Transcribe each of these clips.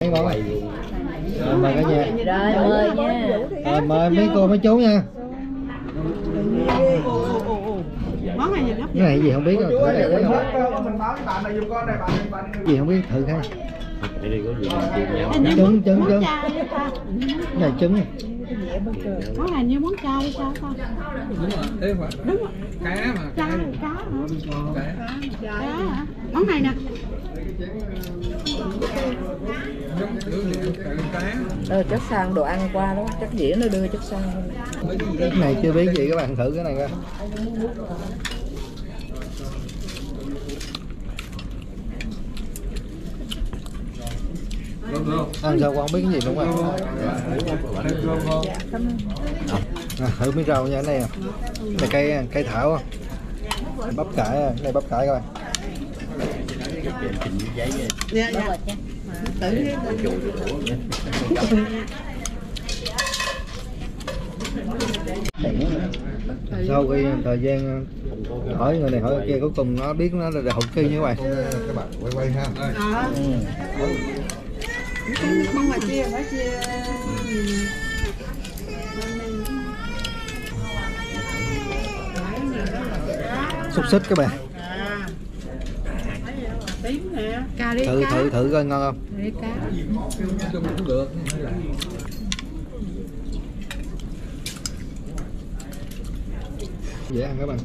Mời cả nhà. Rồi mời nha. Mời mấy cô mấy chú nha. Món này gì hấp Cái này gì không biết rồi. Gì không biết thử cái. Trứng. Này trứng này. Món này như món chay hay sao ta? Đúng rồi. Cá mà. Cá hả? Món này nè. Chất xăng đồ ăn qua đó, chắc dĩa nó đưa chất xăng. Cái này chưa biết gì, các bạn thử cái này coi. Ăn sao con không biết cái gì đúng không? Thử miếng rau nha. Cái này này cây thảo, bắp cải, cái này bắp cải các bạn. Dạ. Sau khi thời gian hỏi người này hỏi người kia, cuối cùng nó biết nó là hậu kỳ như vậy. Các bạn quay ha. Món mà chia phải chia. Xúc xích các bạn. Tím nè. Cà ri Thử coi ngon không? Cá. Cũng được. Dễ ăn các bạn.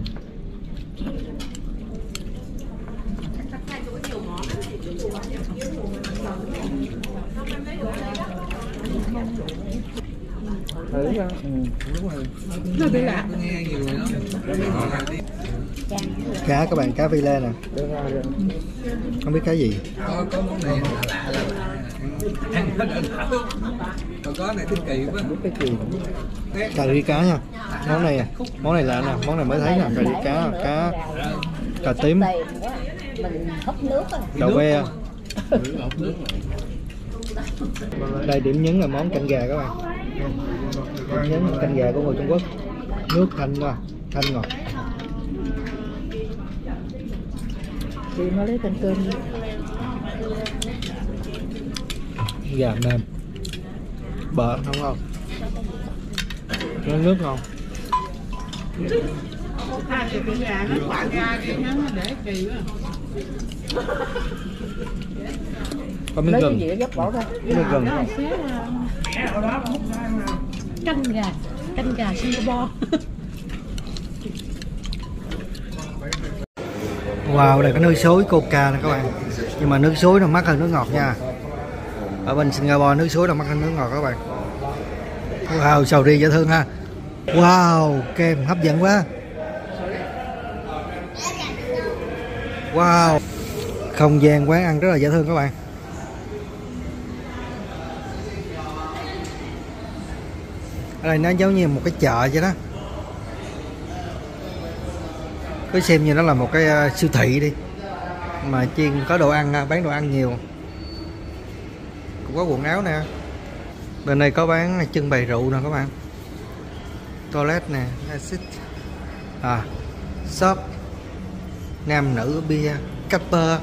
Thử coi. Đúng rồi. Nó bị lạ. Nghe nhiều rồi đó. Cá các bạn, cá phi lê nè. Không biết cá gì. Có món này lạ ăn hết rồi. Còn có này thích kỳ quá. Cái gì? Cà ri cá nha. Món này lạ nè, món này mới thấy nè, cà ri cá, cà tím, Mình hấp nước á. đậu ve. Đây điểm nhấn là món canh gà các bạn. Điểm nhấn là canh gà của người Trung Quốc. Nước thanh ngọt. Chị nó lấy canh cơm đi. Gà mềm, bợ không? Nó nước ngon. Thì cái gà nó quảng ra cái nó để kỳ quá. Có miếng Lấy gừng. cái dĩa gấp bỏ ra. Miếng gừng. Canh gà Singapore. Wow, đây có nước suối Coca nè các bạn. Nhưng mà nước suối nó mắc hơn nước ngọt nha. Ở bên Singapore nước suối là mắc hơn nước ngọt các bạn. Wow, sầu riêng dễ thương ha. Wow, kem hấp dẫn quá. Wow, không gian quán ăn rất là dễ thương các bạn. Ở đây nó giống như một cái chợ vậy đó. Cứ xem như nó là một cái siêu thị đi, mà chuyên có đồ ăn, bán đồ ăn nhiều. Cũng có quần áo nè. Bên đây có bán trưng bày rượu nè các bạn. Toilet nè, acid, shop nam nữ bia, capper.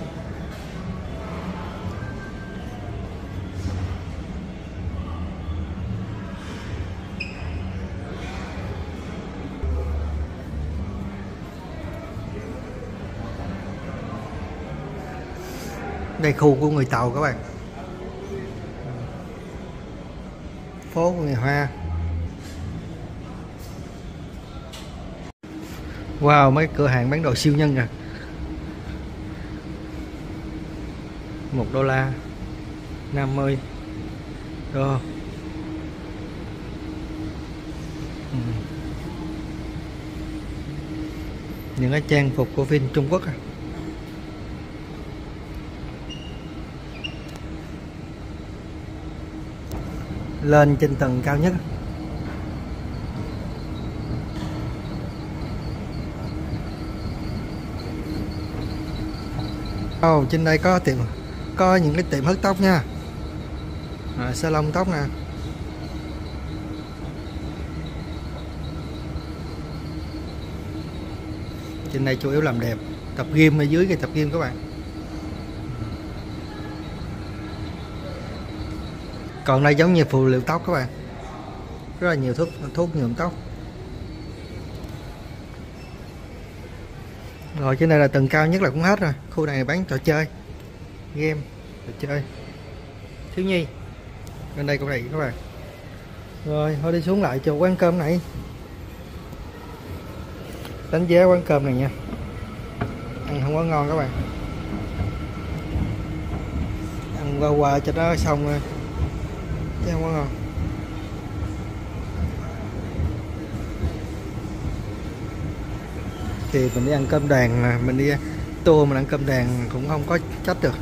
Đây khu của người Tàu các bạn. Phố của người Hoa. Wow, mấy cửa hàng bán đồ siêu nhân nè. $1 50 đô. Những cái trang phục của phim Trung Quốc. Lên trên tầng cao nhất. Trên đây có những cái tiệm hớt tóc nha. Salon tóc nè. Trên đây chủ yếu làm đẹp. Tập gym ở dưới cái tập gym các bạn. Còn đây giống như phụ liệu tóc các bạn, rất là nhiều thuốc nhuộm tóc. Rồi trên đây là tầng cao nhất là cũng hết rồi. Khu này bán trò chơi, game, trò chơi thiếu nhi. Bên đây cũng này các bạn. Rồi thôi đi xuống lại chỗ quán cơm này, đánh giá quán cơm này nha. Ăn không có ngon các bạn, ăn qua cho nó xong rồi chứ không có ngon. Thì mình đi ăn cơm đoàn, mình đi tour mình ăn cơm đoàn cũng không có trách được.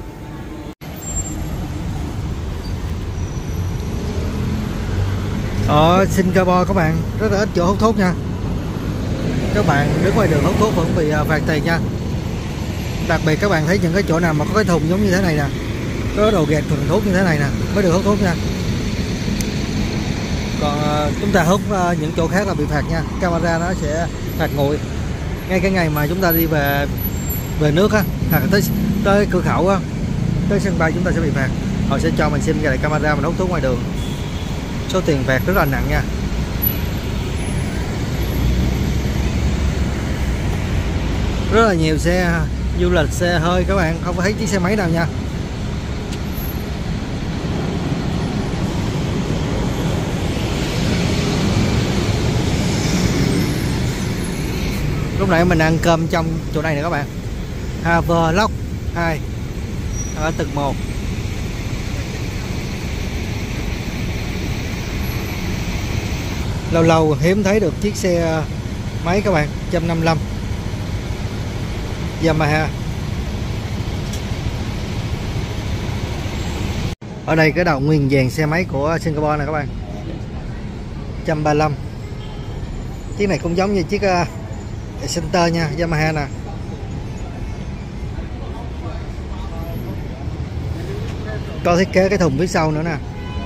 Ở Singapore các bạn rất là ít chỗ hút thuốc nha. Các bạn đứng ngoài đường hút thuốc vẫn bị phạt tiền nha. Đặc biệt các bạn thấy những cái chỗ nào mà có cái thùng giống như thế này nè, có đồ gạt thùng thuốc như thế này nè mới được hút thuốc nha. Còn chúng ta hút những chỗ khác là bị phạt nha. Camera nó sẽ phạt nguội ngay cái ngày mà chúng ta đi về nước á, hoặc tới cửa khẩu á, tới sân bay chúng ta sẽ bị phạt. Họ sẽ cho mình xem cái camera mình hút thuốc ngoài đường. Số tiền phạt rất là nặng nha. Rất là nhiều xe du lịch, xe hơi các bạn, không có thấy chiếc xe máy nào nha. Lúc nãy mình ăn cơm trong chỗ này nè các bạn, Havelock 2 ở tầng 1. Lâu lâu hiếm thấy được chiếc xe máy các bạn, 155 Yamaha. Ở đây cái đầu nguyên vàng xe máy của Singapore nè các bạn, 135. Chiếc này cũng giống như chiếc Center nha, Yamaha nè. Có thiết kế cái thùng phía sau nữa nè.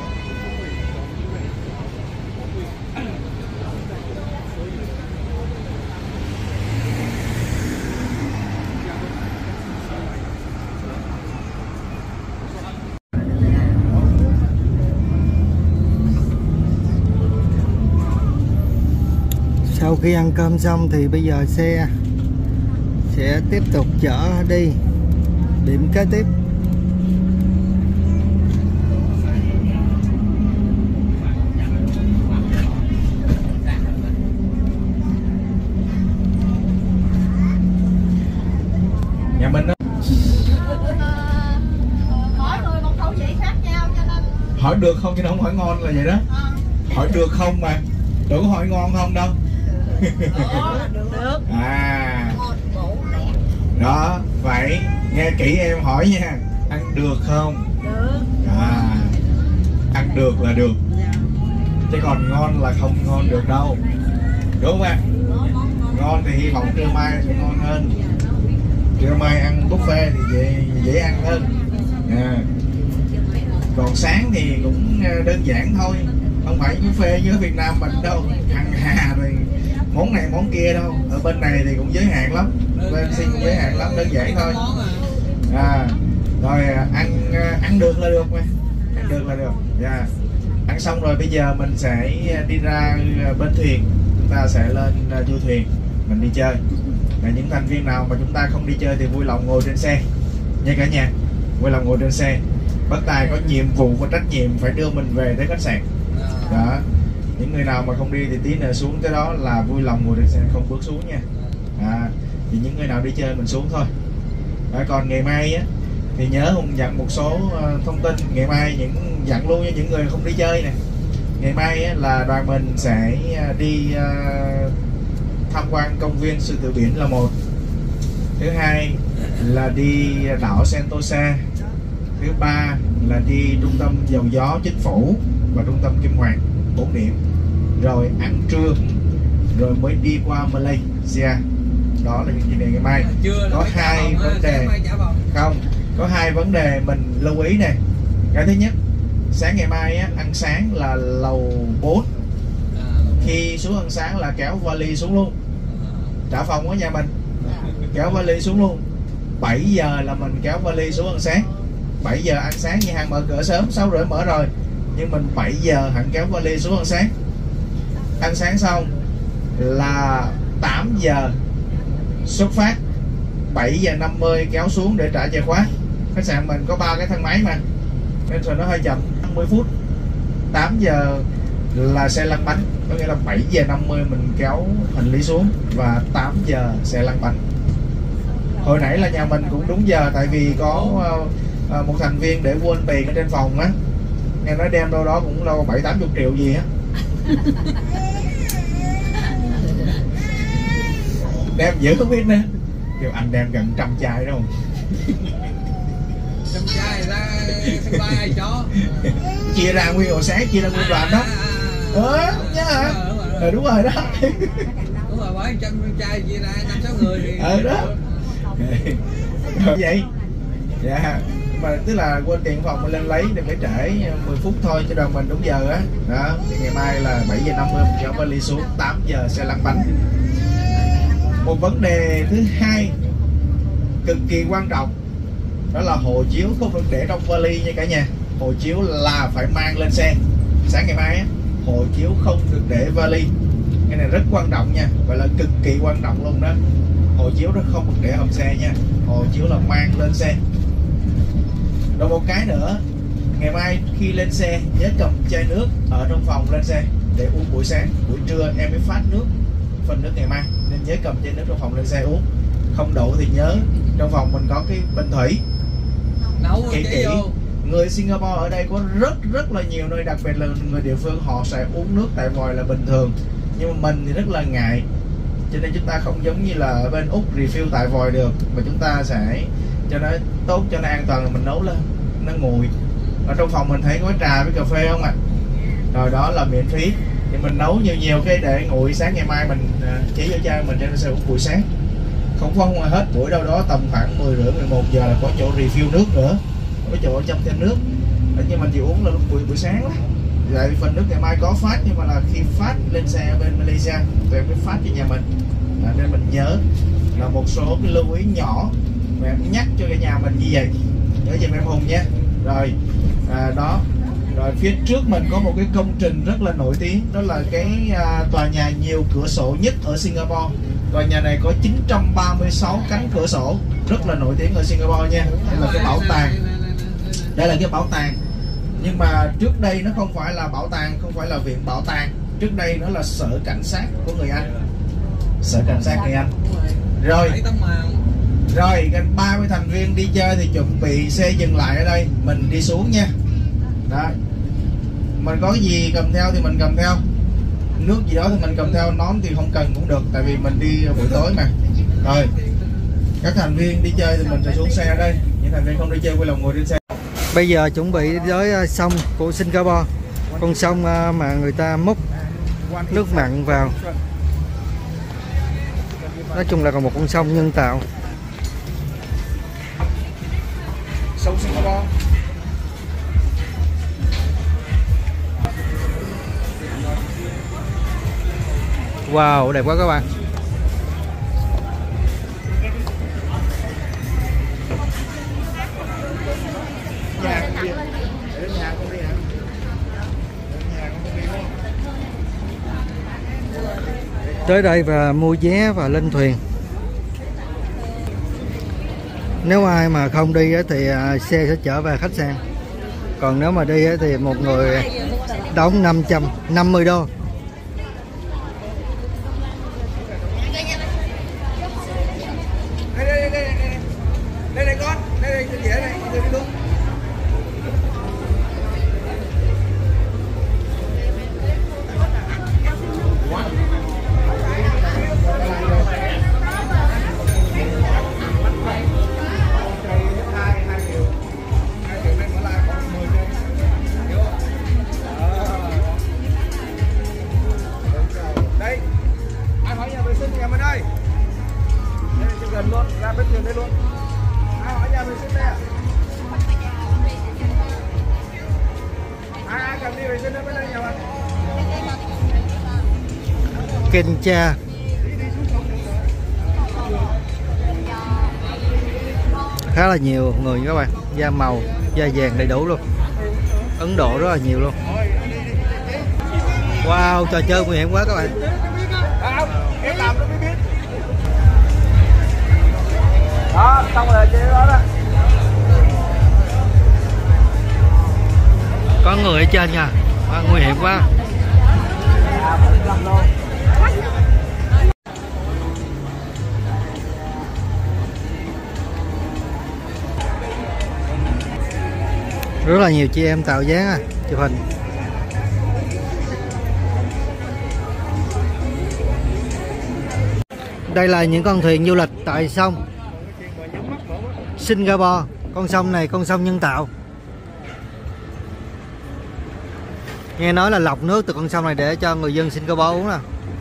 Sau khi ăn cơm xong thì bây giờ xe sẽ tiếp tục chở đi điểm kế tiếp. Nhà mình đó. Mỗi người một khẩu vị khác nhau cho nên Hỏi được không chứ không hỏi ngon là vậy đó. Hỏi được không mà, đâu có hỏi ngon không đâu. được. À đó, phải nghe kỹ em hỏi nha. Ăn được không? Được. À, ăn được là được, chứ còn ngon là không ngon được đâu, đúng không ạ? Ngon thì hy vọng trưa mai sẽ ngon hơn. Trưa mai ăn buffet thì dễ ăn hơn. Còn sáng thì cũng đơn giản thôi, không phải buffet như ở Việt Nam mình đâu, ăn hà rồi món này món kia đâu. Ở bên này thì cũng giới hạn lắm, bên Sing cũng giới hạn lắm, đơn giản thôi. Rồi ăn được là được mà, ăn được là được. Ăn xong rồi bây giờ mình sẽ đi ra bên thuyền, chúng ta sẽ lên du thuyền mình đi chơi. Và những thành viên nào mà chúng ta không đi chơi thì vui lòng ngồi trên xe nha cả nhà, vui lòng ngồi trên xe. Bác Tài có nhiệm vụ và trách nhiệm phải đưa mình về tới khách sạn đó. Những người nào mà không đi thì tí nữa xuống tới đó là vui lòng ngồi trên xe, không bước xuống nha. Thì những người nào đi chơi mình xuống thôi. Còn ngày mai á thì nhớ Hùng dặn một số thông tin. Ngày mai dặn luôn cho những người không đi chơi nè. Ngày mai á, là đoàn mình sẽ đi tham quan công viên Sư Tử Biển là một. Thứ hai là đi đảo Sentosa. Thứ ba là đi trung tâm dầu gió Chính phủ và trung tâm Kim Hoàng, 4 điểm. Rồi ăn trưa rồi mới đi qua Malaysia. Đó là những gì ngày mai. Có hai vấn đề không, có hai vấn đề mình lưu ý nè. Cái thứ nhất, sáng ngày mai á, ăn sáng là lầu 4. Khi xuống ăn sáng là kéo vali xuống luôn, trả phòng ở nhà mình, kéo vali xuống luôn. 7 giờ là mình kéo vali xuống ăn sáng. 7 giờ ăn sáng, nhà hàng mở cửa sớm, 6 rưỡi mở rồi. nhưng mình 7 giờ hẳn kéo vali xuống ăn sáng. Ăn sáng xong là 8 giờ xuất phát, 7 giờ 50 kéo xuống để trả chìa khóa. Khách sạn mình có 3 cái thang máy mà, nên rồi nó hơi chậm 50 phút. 8 giờ là xe lăn bánh, có nghĩa là 7 giờ 50 mình kéo hành lý xuống và 8 giờ xe lăn bánh. Hồi nãy là nhà mình cũng đúng giờ, tại vì có một thành viên để quên tiền ở trên phòng á, nghe nói đem đâu đó cũng đâu 7-80 triệu gì á. Đem dữ không biết nữa, kêu anh đem gần 100 chai đâu. 100 chai ra sân bay ai cho? Chia ra nguyên ổ sáng, chia ra nguyên đoàn đó. Nhớ hả? Đúng rồi đó. Đúng rồi, bởi 100 chai chia ra 5-6 người thì đó. Vậy dạ, mà tức là quên tiền phòng mình lên lấy thì phải trễ 10 phút thôi, cho đoàn mình đúng giờ á. Đó, thì ngày mai là 7 giờ 50 mình kéo vali xuống, 8 giờ xe lăn bánh. Một vấn đề thứ hai cực kỳ quan trọng đó là hộ chiếu không được để trong vali nha cả nhà. Hộ chiếu là phải mang lên xe. Sáng ngày mai á, hộ chiếu không được để vali. Cái này rất quan trọng nha, gọi là cực kỳ quan trọng luôn đó. Hộ chiếu nó không được để hòm xe nha, hộ chiếu là mang lên xe. Rồi một cái nữa, ngày mai khi lên xe nhớ cầm chai nước ở trong phòng lên xe để uống buổi sáng. Buổi trưa em mới phát nước, phần nước ngày mai, nên nhớ cầm chai nước trong phòng lên xe uống. Không đủ thì nhớ trong phòng mình có cái bình thủy. nấu Kỹ. Người Singapore ở đây có rất là nhiều nơi, đặc biệt là người địa phương, họ sẽ uống nước tại vòi là bình thường, nhưng mà mình thì rất là ngại, cho nên chúng ta không giống như là ở bên Úc refill tại vòi được, mà chúng ta sẽ cho nó tốt, cho nó an toàn là mình nấu lên nó nguội. Ở trong phòng mình thấy có trà với cà phê không ạ? Rồi đó là miễn phí, thì mình nấu nhiều cái để nguội, sáng ngày mai mình chế vô chai mình cho nó sẽ uống buổi sáng. Không có hết buổi đâu đó tầm khoảng 10 rưỡi 11 giờ là có chỗ refill nước nữa, có chỗ châm thêm nước. Nhưng mình chỉ uống là lúc buổi sáng đó. Vậy phần nước ngày mai có phát, nhưng mà là khi phát lên xe ở bên Malaysia tụi em mới phát cho nhà mình. Nên mình nhớ là một số cái lưu ý nhỏ mà em nhắc cho cả nhà mình như vậy, nhớ giùm em Hùng nha. Rồi đó, rồi phía trước mình có một cái công trình rất là nổi tiếng, đó là cái tòa nhà nhiều cửa sổ nhất ở Singapore. Tòa nhà này có 936 cánh cửa sổ, rất là nổi tiếng ở Singapore nha. Đây là cái bảo tàng, đây là cái bảo tàng. Nhưng mà trước đây nó không phải là bảo tàng, không phải là viện bảo tàng, trước đây nó là sở cảnh sát của người Anh, sở cảnh sát người Anh. Rồi gần 30 thành viên đi chơi thì chuẩn bị xe dừng lại ở đây, mình đi xuống nha. Đó, mình có cái gì cầm theo thì mình cầm theo, nước gì đó thì mình cầm theo, nón thì không cần cũng được, tại vì mình đi buổi tối mà. Rồi các thành viên đi chơi thì mình sẽ xuống xe ở đây, những thành viên không đi chơi quay lòng ngồi trên xe. Bây giờ chuẩn bị tới sông của Singapore, con sông mà người ta múc nước mặn vào. Nói chung là còn một con sông nhân tạo. Sông Singapore. Wow, đẹp quá các bạn. Tới đây và mua vé và lên thuyền. Nếu ai mà không đi thì xe sẽ chở về khách sạn. Còn nếu mà đi thì một người đóng 550 đô. Đây con, đây dễ này, đi luôn. Đây, ai hỏi nhà vệ sinh nhà mình ơi. Đây là gần luôn, ra bên thuyền đây luôn. Ai nhà vệ sinh đây ạ? Ai cần đi vệ sinh ở bên đây nhà bạn? Kinh cha. Khá là nhiều người các bạn, da màu, da vàng đầy đủ luôn. Ấn Độ rất là nhiều luôn. Wow, trò chơi nguy hiểm quá các bạn. Em làm nó mới biết. Đó, xong rồi chơi đó đó. Có người ở trên nha, nguy hiểm quá. Rất là nhiều chị em tạo dáng chụp hình. Đây là những con thuyền du lịch tại sông Singapore. Con sông này con sông nhân tạo. Nghe nói là lọc nước từ con sông này để cho người dân Singapore uống nè.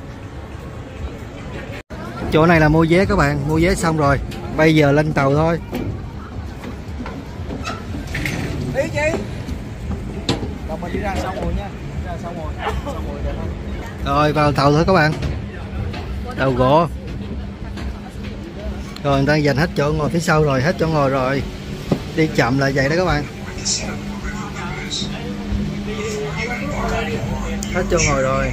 Chỗ này là mua vé các bạn, mua vé xong rồi bây giờ lên tàu thôi. Đi chị. Rồi mình đi ra xong rồi nha. Ra xong rồi. Rồi vào tàu thôi các bạn. Tàu gỗ. Rồi người ta dành hết chỗ ngồi phía sau rồi, hết chỗ ngồi rồi. Đi chậm là vậy đó các bạn. Hết chỗ ngồi rồi.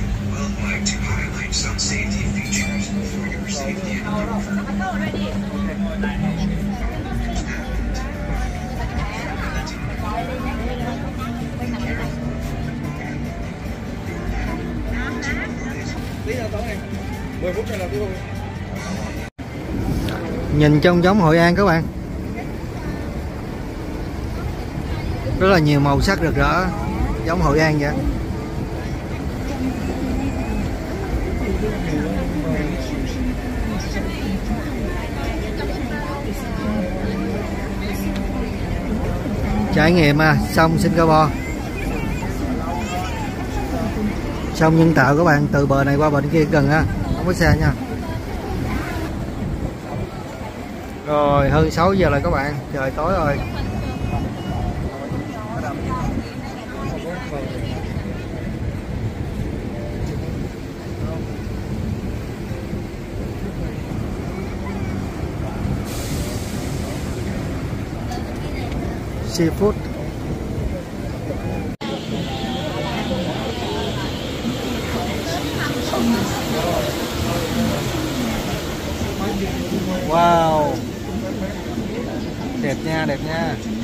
Nhìn trông giống Hội An các bạn. Rất là nhiều màu sắc rực rỡ, giống Hội An vậy. Trải nghiệm sông Singapore. Sông nhân tạo các bạn, từ bờ này qua bờ kia gần không có xa nha. Rồi hơn 6 giờ rồi các bạn, trời tối rồi. Seafood. Wow. Đẹp nha, đẹp nha.